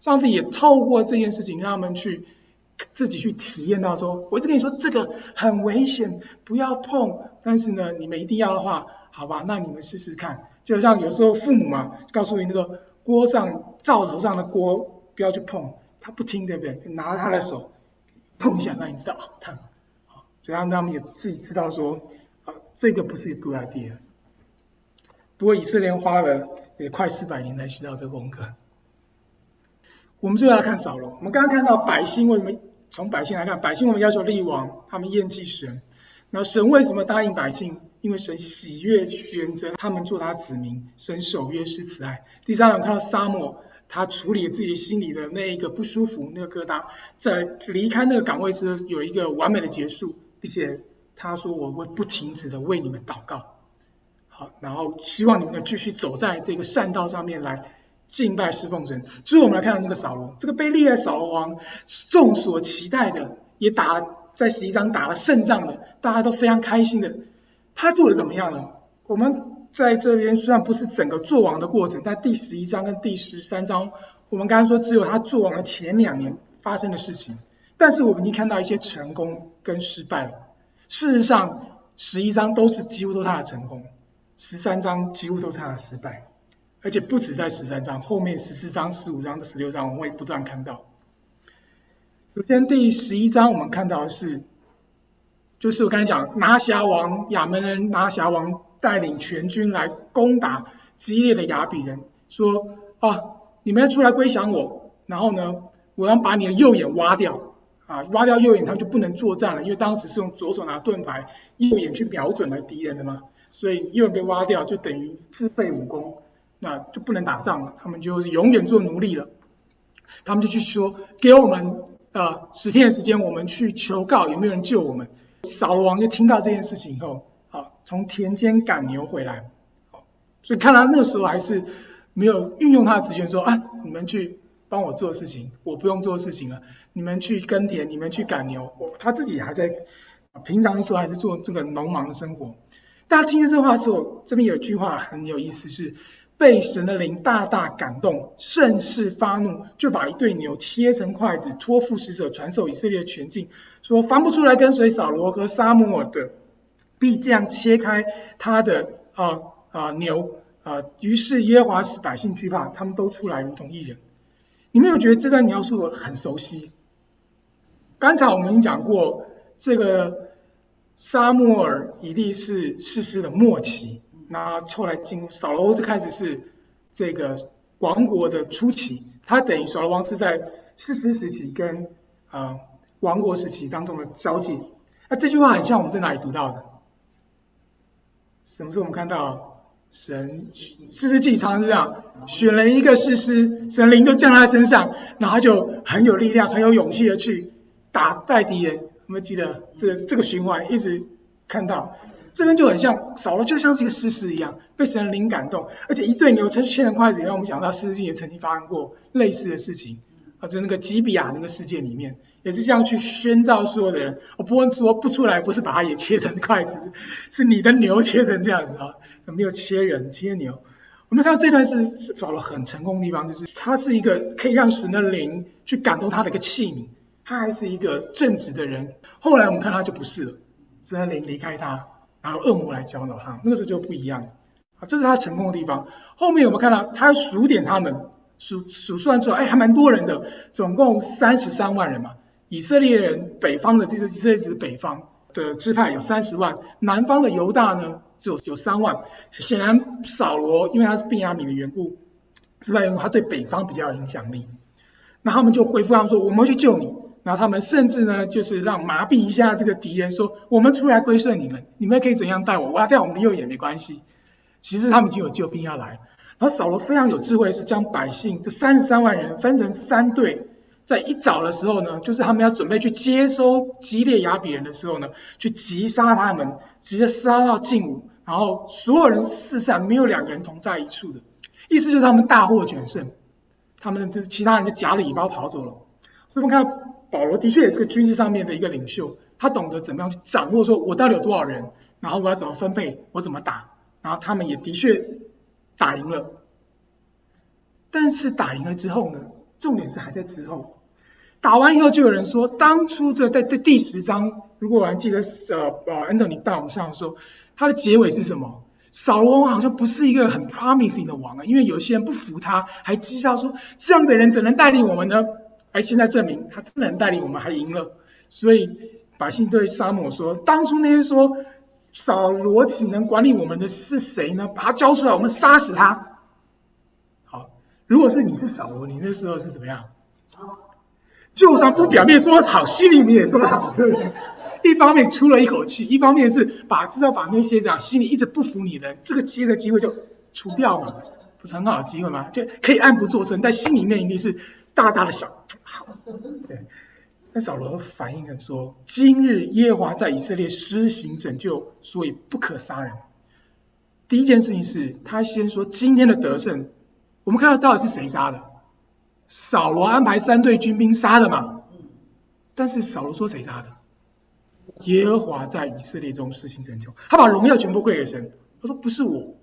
[SPEAKER 1] 上帝也透过这件事情让他们去自己去体验到说，我一直跟你说这个很危险，不要碰，但是呢你们一定要的话，好吧，那你们试试看。就像有时候父母嘛，告诉你那个锅上灶头上的锅不要去碰，他不听，对不对？拿着他的手碰一下，让你知道烫，这样他们也自己知道说这个不是一个 good idea。不过以色列人花了也快400年才学到这个功课。我们最后来看扫罗。我们刚刚看到百姓为什么，从百姓来看，百姓我们要求立王，他们厌弃神。然后神为什么答应百姓？因为神喜悦选择他们做他子民，神守约施慈爱。第三，我们看到撒母耳，他处理自己心里的那一个不舒服，那个疙瘩，在离开那个岗位之后有一个完美的结束，并且他说我会不停止的为你们祷告。好，然后希望你们继续走在这个善道上面来敬拜侍奉神。最后我们来看到那个扫罗，这个被立为扫罗王，众所期待的，也打了在11章打了胜仗的，大家都非常开心的。他做的怎么样呢？我们在这边虽然不是整个做王的过程，但第11章跟第13章，我们刚刚说只有他做王的前2年发生的事情，但是我们已经看到一些成功跟失败了。事实上11章几乎都是他的成功，13章几乎都是他的失败，而且不止在13章，后面14章、15章、16章我们会不断看到。首先第11章我们看到的是，就是我刚才讲拿辖王亚扪人拿辖王带领全军来攻打基列的亚比人，说你们要出来归降我，然后呢我要把你的右眼挖掉挖掉右眼他们就不能作战了，因为当时是用左手拿盾牌，右眼去瞄准了敌人的嘛，所以右眼被挖掉就等于自废武功，那就不能打仗了，他们就是永远做奴隶了。他们就去说给我们10天的时间，我们去求告有没有人救我们。扫罗王就听到这件事情以后，从田间赶牛回来，所以看来那个时候还是没有运用他的职权说你们去帮我做事情，我不用做事情了，你们去耕田，你们去赶牛，他自己还在平常的时候还是做这个农忙的生活。大家听见这话的时候，这边有一句话很有意思，是被神的灵大大感动，甚是发怒，就把一对牛切成筷子，托付使者传授以色列的全境，说凡不出来跟随扫罗和撒母耳的，必这样切开他的牛于是耶和华使百姓惧怕，他们都出来如同一人。你们有觉得这段描述很熟悉？刚才我们已经讲过，这个撒母耳以利是士师的末期，那后来进入扫罗就开始是这个王国的初期，他等于扫罗王是在士师时期跟王国时期当中的交界。那这句话很像我们在哪里读到的？什么时候我们看到神士师记常常是这样，选了一个士师，神灵就降在他身上，然后他就很有力量很有勇气的去打败敌人。有没有记得这个循环一直看到？这边就很像扫罗就像是一个士师一样，被神的灵感动，而且一对牛切成筷子，让我们想到士师记也曾经发生过类似的事情就是那个基比亚那个事件里面，也是这样去宣召所有的人。我不问说不出来，不是把它也切成筷子，是你的牛切成这样子没有切人切牛。我们看到这段是扫罗很成功的地方，就是他是一个可以让神的灵去感动他的一个器皿，他还是一个正直的人。后来我们看他就不是了，神的灵离开他，然后恶魔来教导他，那个时候就不一样这是他成功的地方。后面我们看到他数点他们，数算出来还蛮多人的，总共33万人嘛。以色列人北方的，就是以色列指北方的支派有30万，南方的犹大呢只有3万。显然扫罗因为他是便雅悯的缘故，支派缘故，他对北方比较有影响力。那他们就回复他们说我们会去救你，然后他们甚至呢就是让麻痹一下这个敌人，说我们出来归顺你们，你们可以怎样待我要掉我们的右眼没关系。其实他们已经有救兵要来。然后扫罗非常有智慧，是将百姓这33万人分成3队，在一早的时候呢，就是他们要准备去接收基列亚比人的时候呢，去击杀他们，直接杀到近午，然后所有人四散，没有2个人同在一处的，意思就是他们大获全胜，他们其他人就夹了尾巴跑走了。所以我们看到保罗的确也是个军事上面的一个领袖，他懂得怎么样去掌握说我到底有多少人，然后我要怎么分配，我怎么打，然后他们也的确打赢了。但是打赢了之后呢， 重点是还在之后。打完以后，就有人说，当初在第10章，如果我还记得Anthony 带我们上的时候，他的结尾是什么？扫罗王好像不是一个很 promising 的王啊，因为有些人不服他，还讥笑说这样的人怎能带领我们呢？现在证明他真的能带领我们，还赢了。所以百姓对撒母耳说，当初那些说扫罗岂能管理我们的是谁呢？把他交出来，我们杀死他。好，如果是你是扫罗，你那时候是怎么样？就算不表面说好，心里面也说好，对不对？一方面出了一口气，一方面是知道把那些这样心里一直不服你的人，这个机会就除掉嘛，不是很好的机会吗？就可以按不作声，但心里面一定是大大的想，好，对。但扫罗反应说：今日耶和华在以色列施行拯救，所以不可杀人。第一件事情是他先说今天的得胜，我们看到到底是谁杀的？扫罗安排3队军兵杀的嘛。但是扫罗说谁杀的？耶和华在以色列中施行拯救，他把荣耀全部归给神。他说不是我，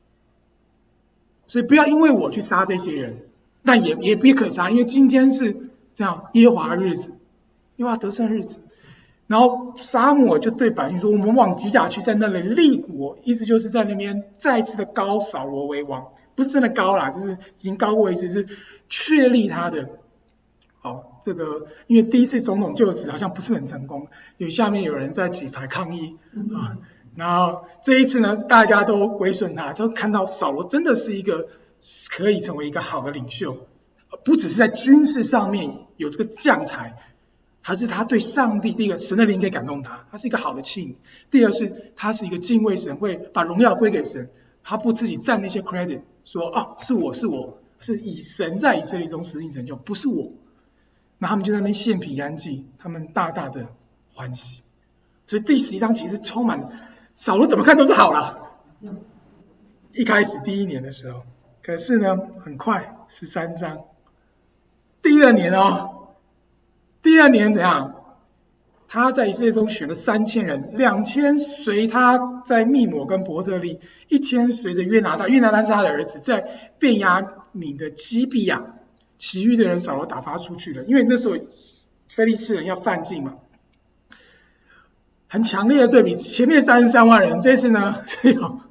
[SPEAKER 1] 所以不要因为我去杀这些人，但也别可杀，因为今天是这样耶和华的日子，耶和华得胜的日子。然后撒母耳就对百姓说：我们往吉甲去，在那里立国，意思就是在那边再一次的膏扫罗为王，不是真的膏啦，就是已经膏过一次，是确立他的。好，这个因为第一次总统就职好像不是很成功，下面有人在举牌抗议啊。然后这一次呢，大家都归顺他，都看到扫罗真的是一个可以成为一个好的领袖，不只是在军事上面有这个将才，还是他对上帝，第一个神的灵可以感动他，他是一个好的器皿；第二是他是一个敬畏神，会把荣耀归给神，他不自己占那些 credit， 说是我，是以神在以色列中施行拯救，不是我。那他们就在那边献平安祭，他们大大的欢喜。所以第11章其实充满扫罗怎么看都是好啦，一开始第1年的时候，可是呢，很快13章，第2年第2年怎样？他在以色列中选了3000人，2000随他在密抹跟伯特利，1000随着约拿单，约拿单是他的儿子，在便雅悯的基比亚。其余的人扫罗打发出去了，因为那时候非利士人要犯境嘛，很强烈的对比。前面33万人，这次呢只有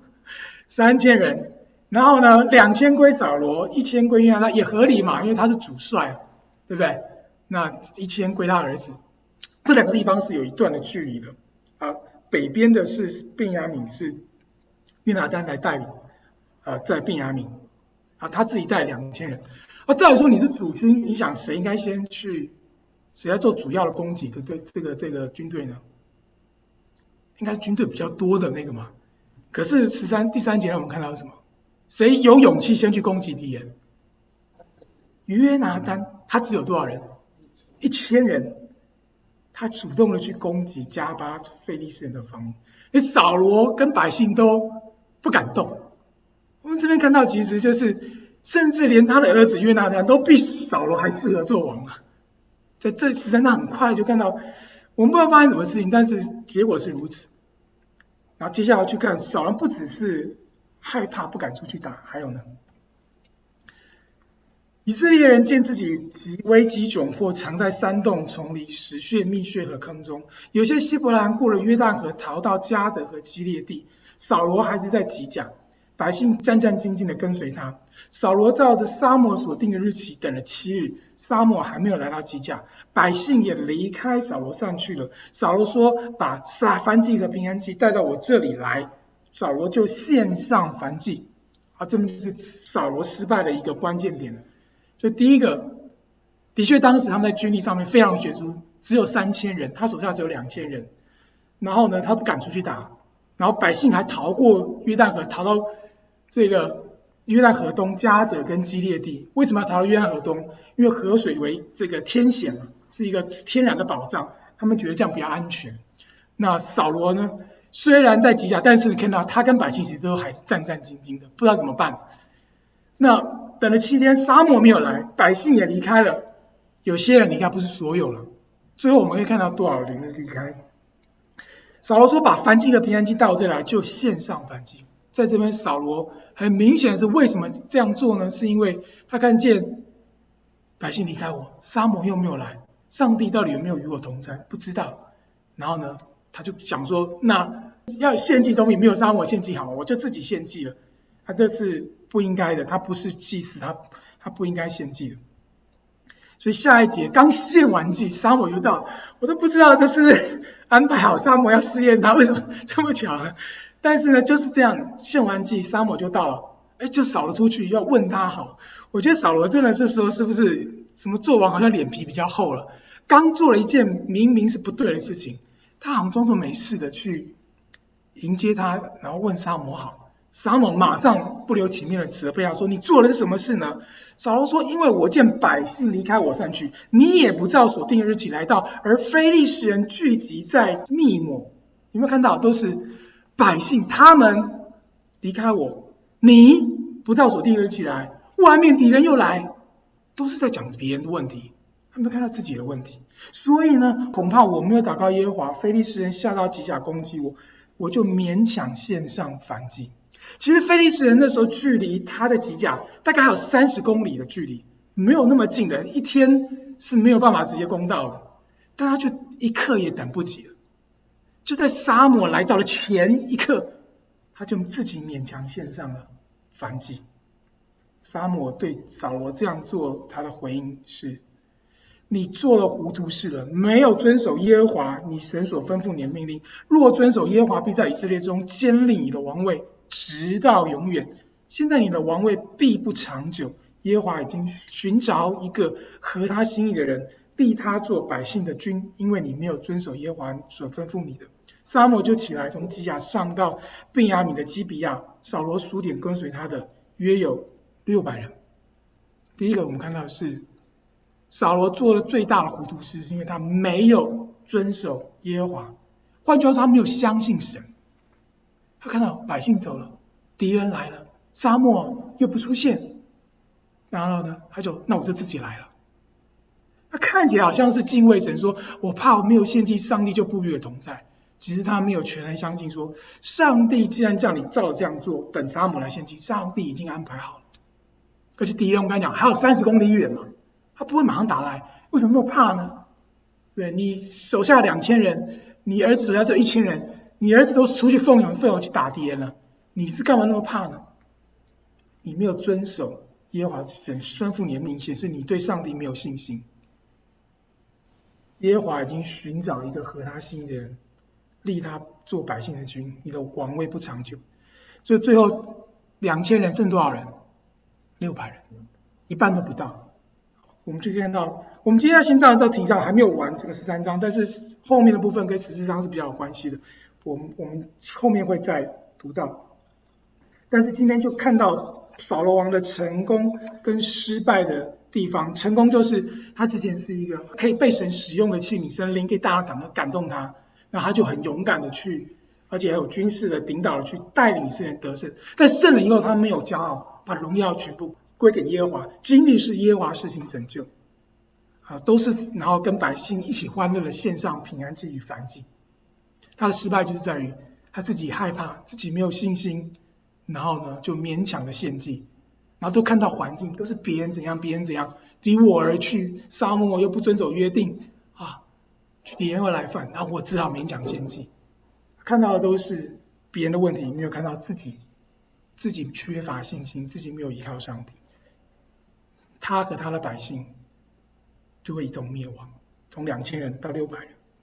[SPEAKER 1] 3000人，然后呢2000归扫罗，1000归约拿单，也合理嘛，因为他是主帅，对不对？那1000归他儿子，这2个地方是有一段的距离的啊。北边的是便雅悯，是约拿单来带领在便雅悯啊，他自己带2000人。照理说你是主军，你想谁应该先去，谁要做主要的攻击的这个军队呢？应该是军队比较多的那个嘛。可是第3节让我们看到是什么？谁有勇气先去攻击敌人？约拿单，他只有多少人？1000人，他主动的去攻击加巴非利士人的防御，因为扫罗跟百姓都不敢动。我们这边看到其实就是。甚至连他的儿子约拿单都比扫罗还适合做王啊！在这13章很快就看到，我们不知道发生什么事情，但是结果是如此。然后接下来去看，扫罗不只是害怕不敢出去打，还有呢，以色列人见自己危机窘迫，藏在山洞、丛林、石穴、密穴和坑中。有些希伯来人过了约旦河，逃到迦得和基列地。扫罗还是在吉甲。百姓战战兢兢地跟随他。扫罗照着撒母耳所定的日期等了7日，撒母耳还没有来到吉甲，百姓也离开扫罗上去了。扫罗说：把燔祭和平安祭带到我这里来。扫罗就献上燔祭。这就是扫罗失败的一个关键点。就第一个，的确当时他们在军力上面非常悬殊，只有3000人，他手下只有2000人。然后呢，他不敢出去打，然后百姓还逃过约旦河，逃到这个约旦河东迦得跟基列地。为什么要逃到约旦河东？因为河水为这个天险嘛，是一个天然的保障，他们觉得这样比较安全。那扫罗呢，虽然在吉甲，但是你看到他跟百姓其实都还是战战兢兢的，不知道怎么办。那等了7天，撒母耳没有来，百姓也离开了。有些人离开，不是所有了。最后我们可以看到多少人离开。扫罗说：把燔祭和平安祭带到这里来，就献上燔祭。在这边，扫罗很明显是为什么这样做呢？是因为他看见百姓离开我，沙漠又没有来，上帝到底有没有与我同在？不知道。然后呢，他就想说，那要献祭总比没有沙漠献祭好，我就自己献祭了。这是不应该的，他不是祭司，他不应该献祭的。所以下一节刚献完祭，沙漠又到，我都不知道这是安排好沙漠要试验他，为什么这么巧呢？但是呢，就是这样，献完祭，沙漠就到了，就扫罗出去要问他好。我觉得扫罗真的这时候是不是什么做完好像脸皮比较厚了，刚做了一件明明是不对的事情，他好像装作没事的去迎接他，然后问撒母好。撒母马上不留情面的责备他说，你做的是什么事呢？扫罗说，因为我见百姓离开我散去，你也不照所定日期来到，而非利士人聚集在密抹。有没有看到都是百姓他们离开我，你不照所定日期来，外面敌人又来，都是在讲别人的问题，他们看到自己的问题。所以呢，恐怕我没有祷告耶和华，非利士人下到吉甲攻击我，我就勉强献上燔祭。其实非利士人那时候距离他的吉甲大概还有30公里的距离，没有那么近的，一天是没有办法直接攻到的，但他就一刻也等不及了，就在撒母来到了前一刻，他就自己勉强献上了燔祭。撒母对扫罗这样做，他的回应是，你做了糊涂事了，没有遵守耶和华你神所吩咐你的命令，若遵守耶和华必在以色列中坚立你的王位直到永远。现在你的王位必不长久，耶和华已经寻找一个合他心意的人，立他做百姓的君，因为你没有遵守耶和华所吩咐你的。撒母就起来，从吉甲上到便雅悯的基比亚，扫罗数点跟随他的约有600人。第一个我们看到的是扫罗做了最大的糊涂事，是因为他没有遵守耶和华，换句话说，他没有相信神。他看到百姓走了，敌人来了，沙漠又不出现，然后呢，那我就自己来了。他看起来好像是敬畏神，说我怕我没有献祭，上帝就不与我同在。其实他没有全然相信说，上帝既然叫你照这样做，等撒母来献祭，上帝已经安排好了。可是敌人我跟他讲还有30公里远嘛，他不会马上打来，为什么那么怕呢？对，你手下2000人，你儿子手下只有1000人，你儿子都出去奉养去打敌人了，你是干嘛那么怕呢？你没有遵守耶和华神吩咐你的命令，显示你对上帝没有信心。耶和华已经寻找一个合他心意的人，立他做百姓的君，你的王位不长久。所以最后2000人剩多少人？600人，一半都不到。我们就看到，我们今天要先到题上还没有完这个13章，但是后面的部分跟14章是比较有关系的，我们后面会再读到。但是今天就看到扫罗王的成功跟失败的地方。成功就是他之前是一个可以被神使用的器皿，神灵可以大大感动他，那他就很勇敢的去，而且还有军事的领导的去带领以色列人得胜。但胜了以后他没有骄傲，把荣耀全部归给耶和华，经历是耶和华施行拯救，都是然后跟百姓一起欢乐的献上平安祭与燔祭。他的失败就是在于他自己害怕，自己没有信心，然后呢就勉强的献祭，然后都看到环境都是别人怎样离我而去，沙漠又不遵守约定敌人又来犯，然后我只好勉强献祭。看到的都是别人的问题，没有看到自己缺乏信心，自己没有依靠上帝，他和他的百姓就会一同灭亡，从2000人到600人。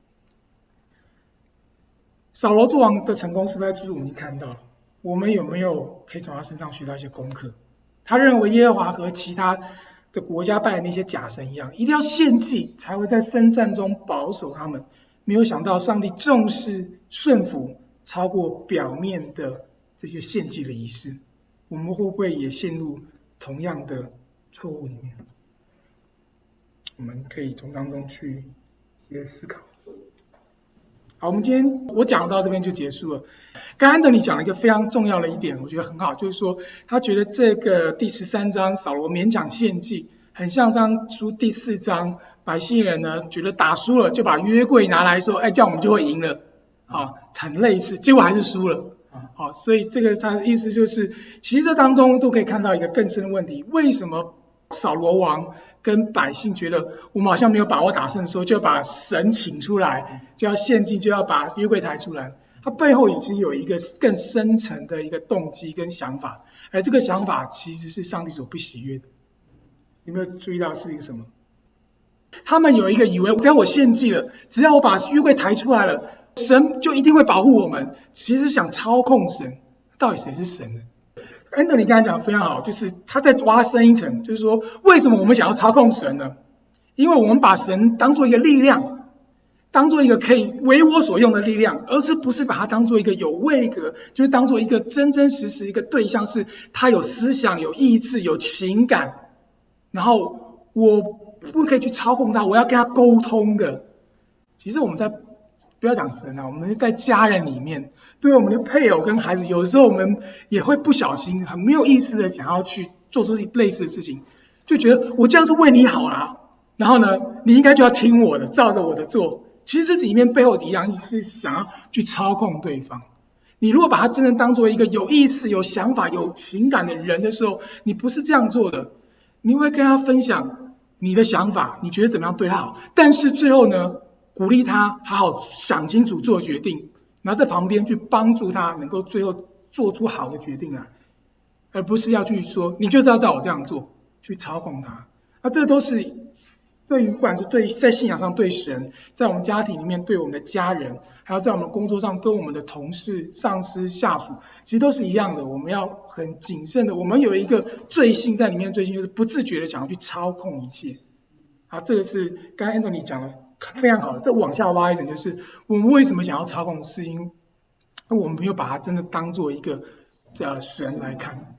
[SPEAKER 1] 扫罗作王的成功失败就是我们看到了，我们有没有可以从他身上学到一些功课？他认为耶和华和其他的国家拜的那些假神一样，一定要献祭才会在征战中保守他们，没有想到上帝重视顺服超过表面的这些献祭的仪式。我们会不会也陷入同样的错误里面？我们可以从当中去一些思考。好，我讲到这边就结束了。刚安德你讲了一个非常重要的一点，我觉得很好，就是说他觉得这个第13章扫罗勉强献祭，很像这章书第4章，百姓人呢觉得打输了就把约柜拿来说，这样我们就会赢了，很类似，结果还是输了。所以这个他的意思就是，其实这当中都可以看到一个更深的问题：为什么扫罗王跟百姓觉得我们好像没有把握打胜的时候，就把神请出来，就要献祭，就要把约柜抬出来。它背后已经有一个更深层的一个动机跟想法，而这个想法其实是上帝所不喜悦的。有没有注意到是一个什么？他们有一个以为，只要我献祭了，只要我把约柜抬出来了，神就一定会保护我们。其实想操控神，到底谁是神呢？Anthony 刚才讲得非常好，就是他在挖深一层，就是说为什么我们想要操控神呢？因为我们把神当作一个力量，当作一个可以为我所用的力量，而不是把它当作一个有位格，就是当作一个真真实实一个对象，是他有思想、有意志、有情感，然后我不可以去操控他，我要跟他沟通的。其实我们在不要讲神啊，我们在家人里面，对我们的配偶跟孩子，有时候我们也会不小心、很没有意识的想要去做出类似的事情，就觉得我这样是为你好啦，然后呢，你应该就要听我的，照着我的做。其实这里面背后一样是想要去操控对方。你如果把他真正当作一个有意识、有想法、有情感的人的时候，你不是这样做的，你会跟他分享你的想法，你觉得怎么样对他好，但是最后呢，鼓励他好好想清楚做决定，然后在旁边去帮助他能够最后做出好的决定来，而不是要去说你就是要照我这样做，去操控他。那这都是对于不管是对在信仰上对神，在我们家庭里面对我们的家人，还有在我们工作上跟我们的同事、上司、下属，其实都是一样的。我们要很谨慎的，我们有一个罪性在里面，罪性就是不自觉的想要去操控一切。啊，这个是刚刚 Anthony 讲的非常好的。再往下挖一层，就是我们为什么想要操控，是因为我们没有把它真的当做一个神来看。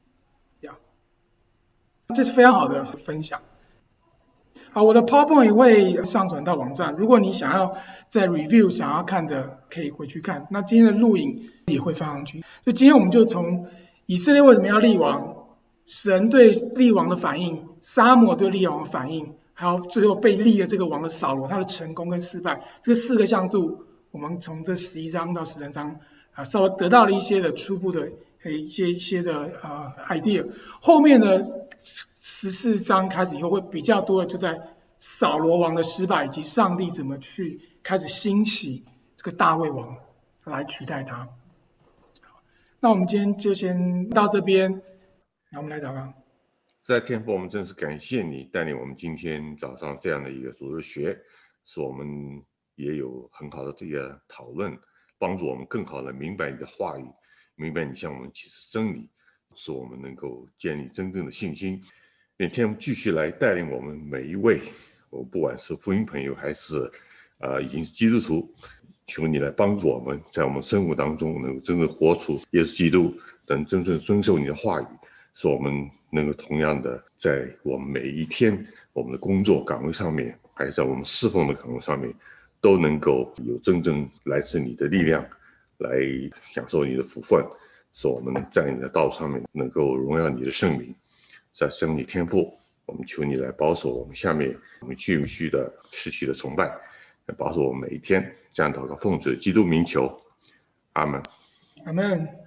[SPEAKER 1] 这是非常好的分享。好，我的 PowerPoint 会上传到网站，如果你想要在 review 想要看的，可以回去看。那今天的录影也会放上去。所以今天我们就从以色列为什么要立王，神对立王的反应，撒母耳对立王的反应，还有最后被立的这个王的扫罗，他的成功跟失败，这4个向度，我们从这11章到13章稍微得到了一些的初步的一些的idea。后面的14章开始以后会比较多的就在扫罗王的失败，以及上帝怎么去开始兴起这个大卫王来取代他。那我们今天就先到这边，那我们来祷告。
[SPEAKER 4] 在天父，我们真是感谢你带领我们今天早上这样的一个主日学，使我们也有很好的这个讨论，帮助我们更好的明白你的话语，明白你向我们启示真理，使我们能够建立真正的信心。愿天父继续来带领我们每一位，我不管是福音朋友还是已经是基督徒，求你来帮助我们，在我们生活当中能够真正活出耶稣基督，等真正遵守你的话语，使我们能够同样的在我们每一天我们的工作岗位上面，还是在我们侍奉的岗位上面，都能够有真正来自你的力量，来享受你的福分，使我们在你的道上面能够荣耀你的圣名。在圣你天父，我们求你来保守我们下面我们继续的失去的崇拜，来保守我们每一天。这样祷告奉主基督名求，阿们。
[SPEAKER 1] 阿们。